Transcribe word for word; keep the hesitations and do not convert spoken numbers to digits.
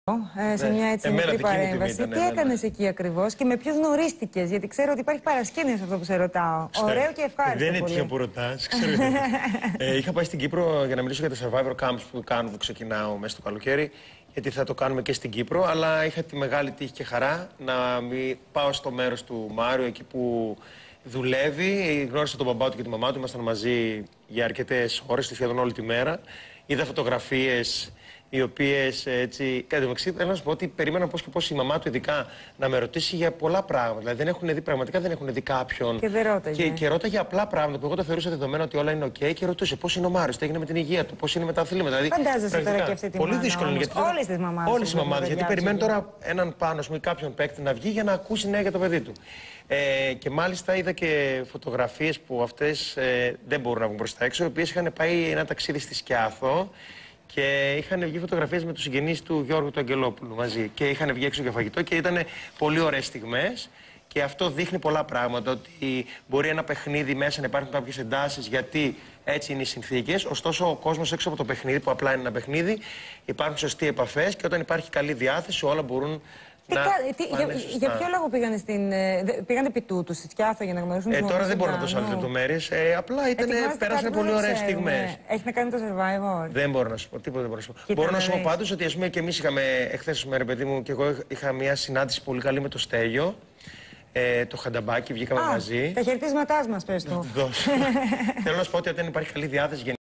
Ε, σε μια έτσι Εμένα μικρή παρέμβαση. Ήταν, Τι ναι, έκανες εκεί ακριβώς και με ποιους γνωρίστηκες? Γιατί ξέρω ότι υπάρχει παρασκήνιο σε αυτό που σε ρωτάω. Ξέρω. Ωραίο και ευχάριστο. Δεν είναι τυχαίο που ρωτάς. ε, είχα πάει στην Κύπρο για να μιλήσω για τα survivor camps που κάνουμε, που ξεκινάω μέσα στο καλοκαίρι. Γιατί θα το κάνουμε και στην Κύπρο. Αλλά είχα τη μεγάλη τύχη και χαρά να μην πάω στο μέρος του Μάριου, εκεί που δουλεύει. Γνώρισα τον μπαμπά του και τη μαμά του. Ήμασταν μαζί για αρκετές ώρες, σχεδόν όλη τη μέρα. Είδα φωτογραφίες οι οποίες έτσι. Κατά μεταξύ, θέλω να σου πω ότι περίμενα πώς και πώς η μαμά του, ειδικά, να με ρωτήσει για πολλά πράγματα. Δηλαδή, δεν έχουν δει, πραγματικά δεν έχουν δει κάποιον. Και δεν ρώταγε. Και, και ρώταγε απλά πράγματα που εγώ το θεωρούσα δεδομένο ότι όλα είναι OK και ρωτούσε πώς είναι ο Μάριος, τι έγινε με την υγεία του, πώς είναι με τα αθλήματα. Δηλαδή, φαντάζεσαι τώρα και αυτή τη πολύ μάνα, δύσκολο. Γιατί όλες τις μαμάδες. Όλες οι μαμάδες. Γιατί περιμένουν τώρα έναν πάνω ή κάποιον παίκτη να βγει για να ακούσει νέα για το παιδί του. Ε, και μάλιστα είδα και φωτογραφίες που αυτές ε, δεν μπορούν να βγουν προς τα έξω, οι οποίες είχαν πάει ένα ταξίδι στη Σκιάθο. Και είχαν βγει φωτογραφίες με τους συγγενείς του Γιώργου του Αγγελόπουλου μαζί. Και είχαν βγει έξω για φαγητό και ήταν πολύ ωραίες στιγμές. Και αυτό δείχνει πολλά πράγματα. Ότι μπορεί ένα παιχνίδι μέσα να υπάρχουν κάποιες εντάσεις, γιατί έτσι είναι οι συνθήκες. Ωστόσο, ο κόσμος έξω από το παιχνίδι, που απλά είναι ένα παιχνίδι, υπάρχουν σωστοί επαφές και όταν υπάρχει καλή διάθεση, όλα μπορούν. Τι, να τι, για, για ποιο λόγο πήγανε στην. Πήγανε επί τούτου, στη Σκιάθο για να γνωρίσουν. Ε, τώρα δεν μπορώ να δώσω άλλες λεπτομέρειες. Ε, απλά ήταν, πέρασαν πολύ ωραίες στιγμές. Έχει να κάνει το survivor. Δεν μπορώ να σου πω, τίποτα δεν μπορώ να σου πω. Κοίτα, μπορώ να σου πω δεις. πάντως ότι ας πούμε και εμείς είχαμε, εχθές με ρε παιδί μου, και εγώ είχα μια συνάντηση πολύ καλή με το Στέλιο. Ε, το Χανταμπάκι, βγήκαμε Α, μαζί. Τα χαιρετίσματά μας, πες του. Θέλω να σου πω ότι όταν υπάρχει καλή διάθεση.